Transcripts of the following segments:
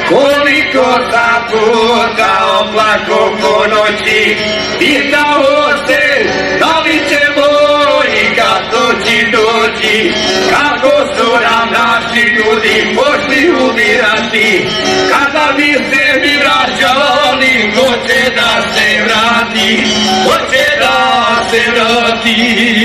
Koliko sam puta oplako po noći, pitao se da li će moji gatoći doći, kako su nam naši ljudi pošli umirati, kada bi se mi vraćali, ko će da se vrati, ko će da se vrati.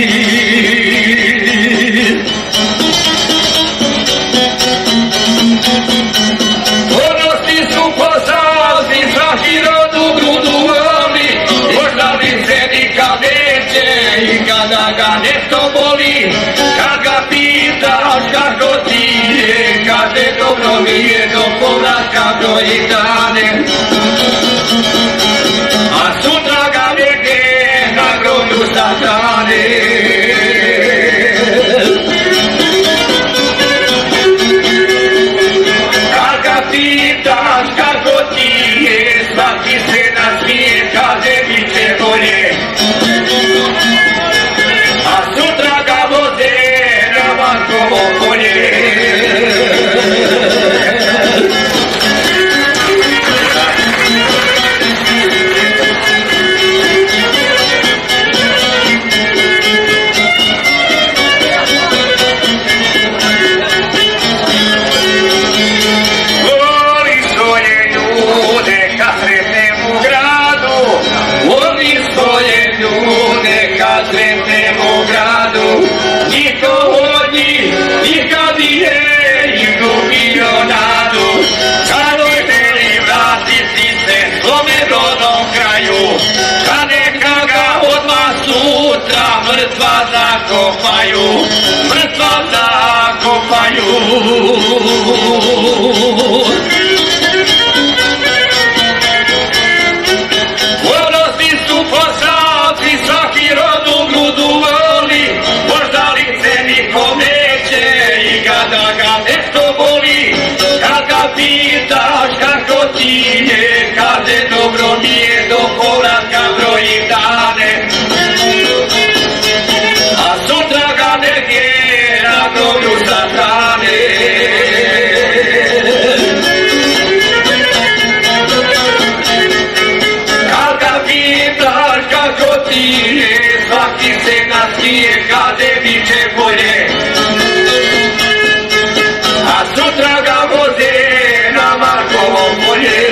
Kada ga nešto boli, kad ga pitaš kako ti je, kaže dobro mi je do povratka broji dane. A sutra ga negdje na groblju sahrane. Kad ga pitaš kako ti je, svaki se na svijet kaže bit će bolje. Mrtva zakopaju, mrtva zakopaju. Odnosi su posavci, svaki rod u grudu voli, možda lice niko neće i kada ga nešto boli, kad ga pitaš kako ti je, kaže dobro mi je do povratka broji dane. Svaki se nasmije kade bit će bolje, a sutra ga voze na Markovo polje.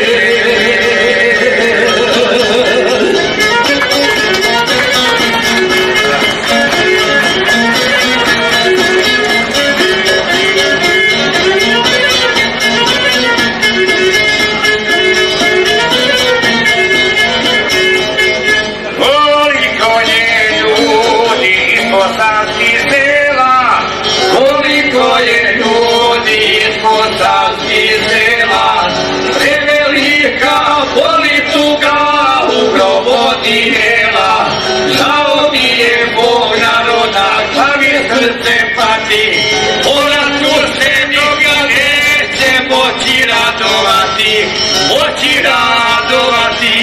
Žao mi je Bog naroda, pa mi srce pati, povratku se nikoga neće moći radovati, moći radovati.